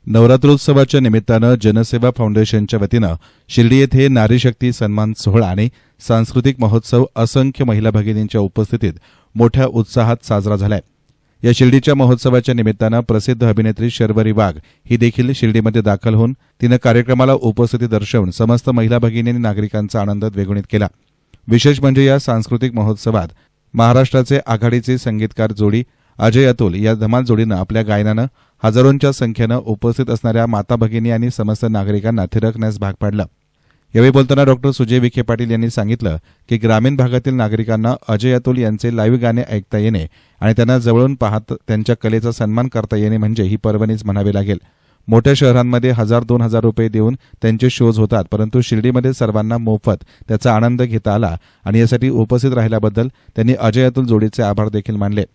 नवरात्रोत्सवाच्या निमित्तानं जनसेवा फाउंडेशनच्या वतीनं शिर्डी येथे नारी शक्ती सन्मान सोहळा आणि सांस्कृतिक महोत्सव असंख्य महिला भगिनींच्या उपस्थितीत मोठ्या उत्साहात साजरा झालाय। या शिर्डीच्या महोत्सवाच्या निमित्तानं प्रसिद्ध अभिनेत्री शर्वरी वाघ ही देखील शिर्डीमध्ये दाखल होऊन तिनं कार्यक्रमाला उपस्थिती दर्शवून समस्त महिला भगिनींनी नागरिकांचा आनंद द्विगुणित केला। विशेष म्हणजे या सांस्कृतिक महोत्सवात महाराष्ट्राचे आघाडीचे संगीतकार जोडी अजय अतुल या धमाल जोडीनं आपल्या गायनानं हजारोंच्या संख्येनं उपस्थित असणाऱ्या माता भगिनी आणि समस्त नागरिकांना थिरकण्यास भाग पाडलं। यावेळी बोलताना डॉक्टर सुजय विखे पाटील यांनी सांगितलं की ग्रामीण भागातील नागरिकांना अजय अतुल यांचे लाईव्ह गाणे ऐकता येणे आणि त्यांना जवळून पाहत त्यांच्या कलेचा सन्मान करता येणे म्हणजे ही पर्वणीच म्हणावी लागेल। मोठ्या शहरांमध्ये 1000-2000 रुपये देऊन त्यांचे शोज होतात, परंतु शिर्डीमध्ये सर्वांना मोफत त्याचा आनंद घेता आला आणि यासाठी उपस्थित राहिल्याबद्दल त्यांनी अजय अतुल जोडीचे आभार देखील मानले।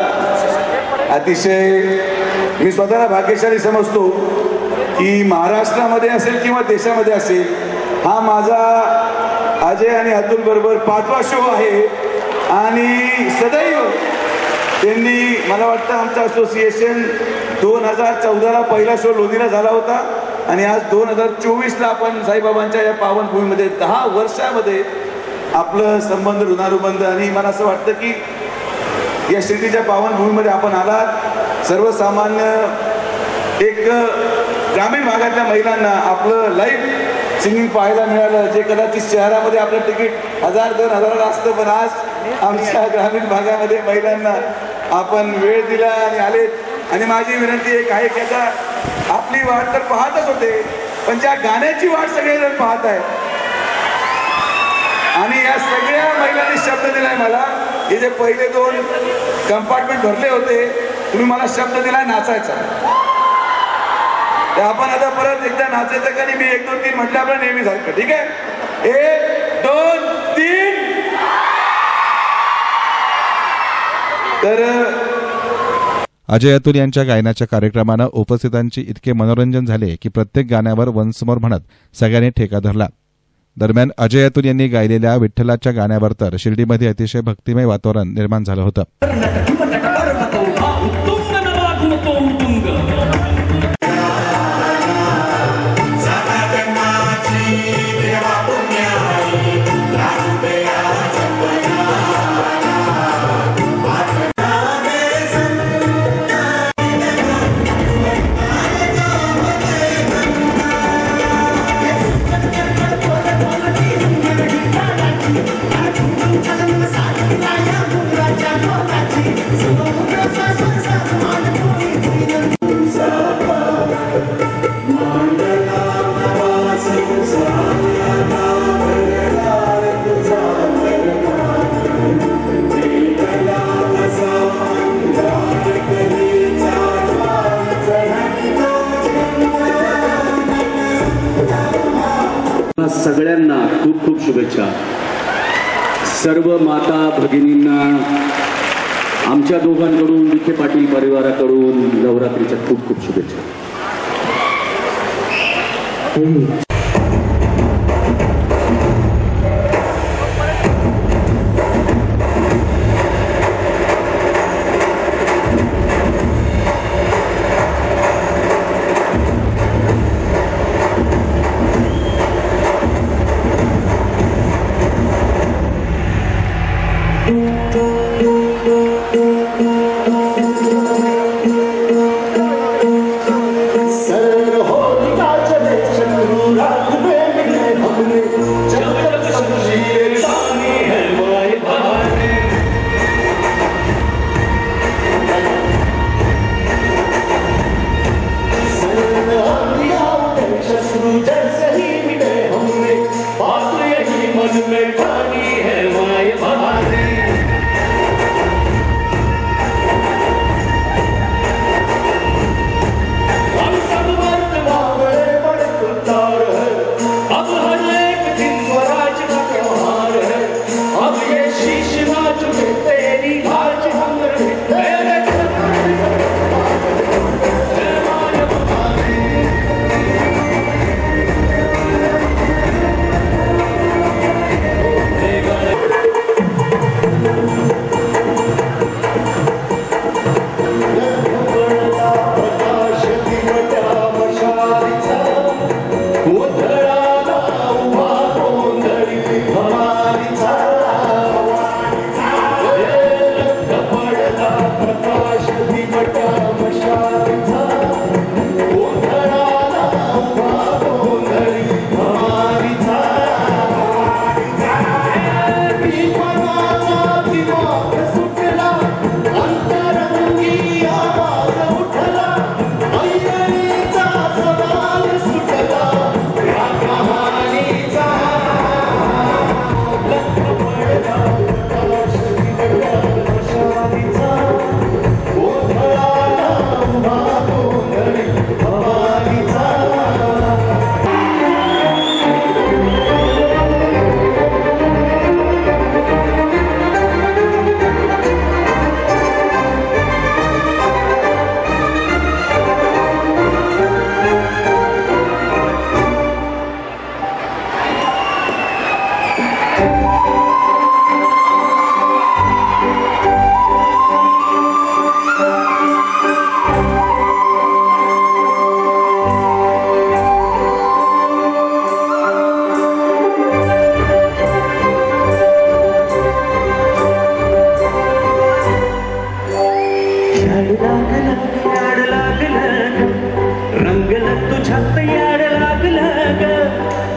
अतिशय मी स्वतःला भाग्यशाली समजतो की महाराष्ट्रामध्ये असेल किंवा देशामध्ये असेल, हा माझा अजय आणि अतुल बरोबर 5वा शो आहे आणि सदैव त्यांनी मला वाटतं आमचं असोसिएशन 2014ला पहिला शो लोणीला झाला होता आणि आज 2024ला आपण साईबाबांच्या या पावनभूमीमध्ये 10 वर्षामध्ये आपलं संबंध ऋणानुबंध आणि मला असं वाटतं की या शिर्डीच्या पावनभूमीमध्ये आपण आलात। सर्वसामान्य एक ग्रामीण भागातल्या महिलांना आपलं लाईव्ह सिंगिंग पाहायला मिळालं, जे कदाचित शहरामध्ये आपलं तिकीट 1000-2000 असतं, पण आज आमच्या ग्रामीण भागामध्ये महिलांना आपण वेळ दिला आणि आलेत। आणि माझी विनंती एक आहे की आता आपली वाट तर पाहतच होते, पण ज्या गाण्याची वाट सगळेजण पाहत आहेत आणि या सगळ्या महिलांनी शब्द दिलाय मला, हे जे पहिले 2 कंपार्टमेंट भरले होते, तुम्ही मला शब्द दिलाय नाचायचा, तर आपण आता परत एकदा नाचायचं का? मी 1 2 3 म्हटलं आपलं नेहमी सारखं, ठीक आहे? 1 2 3। तर अजय अतुल यांच्या गायनाच्या कार्यक्रमानं उपस्थितांची इतके मनोरंजन झाले की प्रत्येक गाण्यावर वन्स मोर म्हणत सगळ्यांनी ठेका धरला। दरम्यान अजय अतुल यांनी गायलेल्या विठ्ठलाच्या गाण्यावर तर शिर्डीमध्ये अतिशय भक्तिमय वातावरण निर्माण झालं होतं। सगळ्यांना खूप खूप शुभेच्छा। सर्व माता भगिनींना आमच्या दोघांकडून, विखे पाटील परिवाराकडून नवरात्रीच्या खूप खूप शुभेच्छा। सर्व होलिका चले चंद्रुरा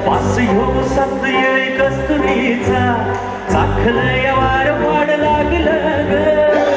वास ह्यो सात येळी कस्तुरीचा चाखलंय वार वाढ लागलं ग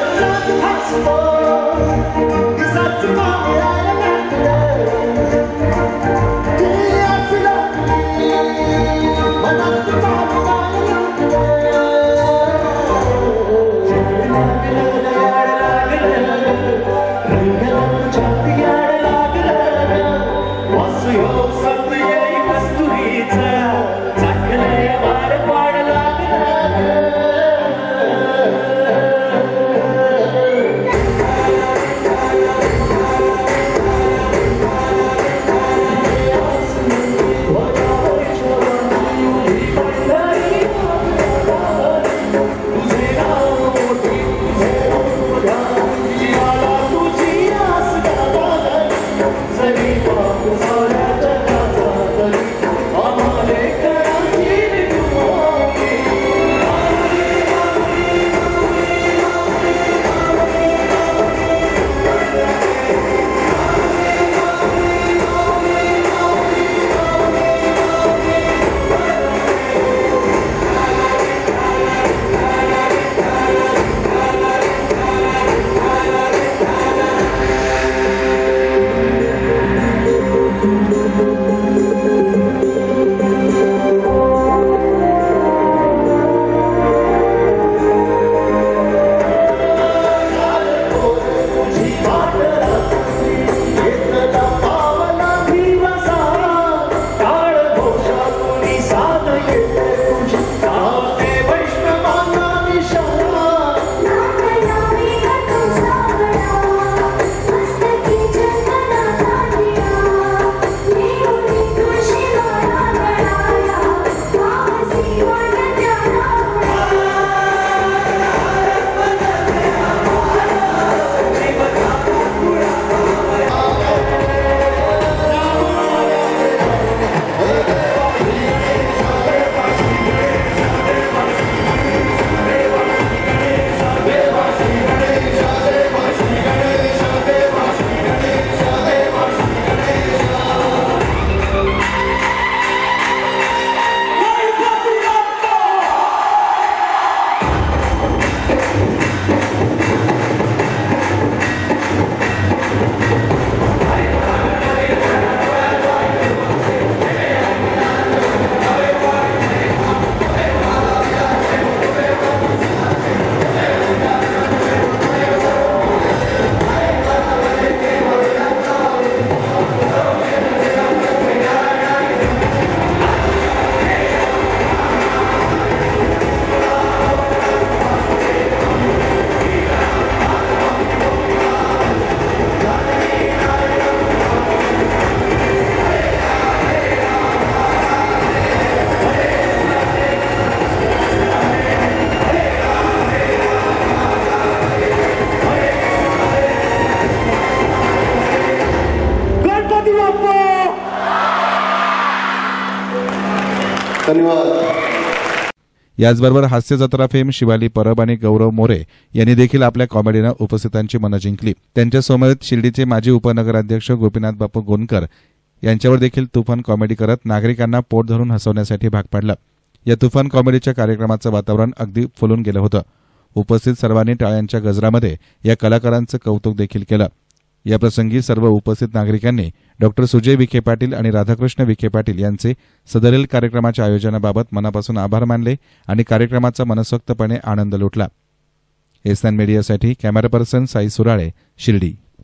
धन्यवाद। याचबरोबर हास्य जत्रा फेम शिवाली परब आणि गौरव मोरे यांनी देखील आपल्या कॉमेडीनं उपस्थितांची मनं जिंकली। त्यांच्या समवेत शिर्डीचे माजी उपनगराध्यक्ष गोपीनाथ बापू गोनकर यांच्यावर देखील तुफान कॉमेडी करत नागरिकांना पोट धरून हसवण्यासाठी भाग पाडलं। या तुफान कॉमेडीच्या कार्यक्रमाचं वातावरण अगदी फुलून गेलं होतं। उपस्थित सर्वांनी टाळ्यांच्या गजरामध्ये या कलाकारांचं कौतुक देखील केलं। या प्रसंगी सर्व उपस्थित नागरिकांनी डॉक्टर सुजय विखे पाटील आणि राधाकृष्ण विखे पाटील यांचे सदरील कार्यक्रमाच्या आयोजनाबाबत मनापासून आभार मानले आणि कार्यक्रमाचा मनसोक्तपणे आनंद लुटला। एसएन मीडियासाठी कॅमेरा पर्सन साई सुराळे, शिर्डी।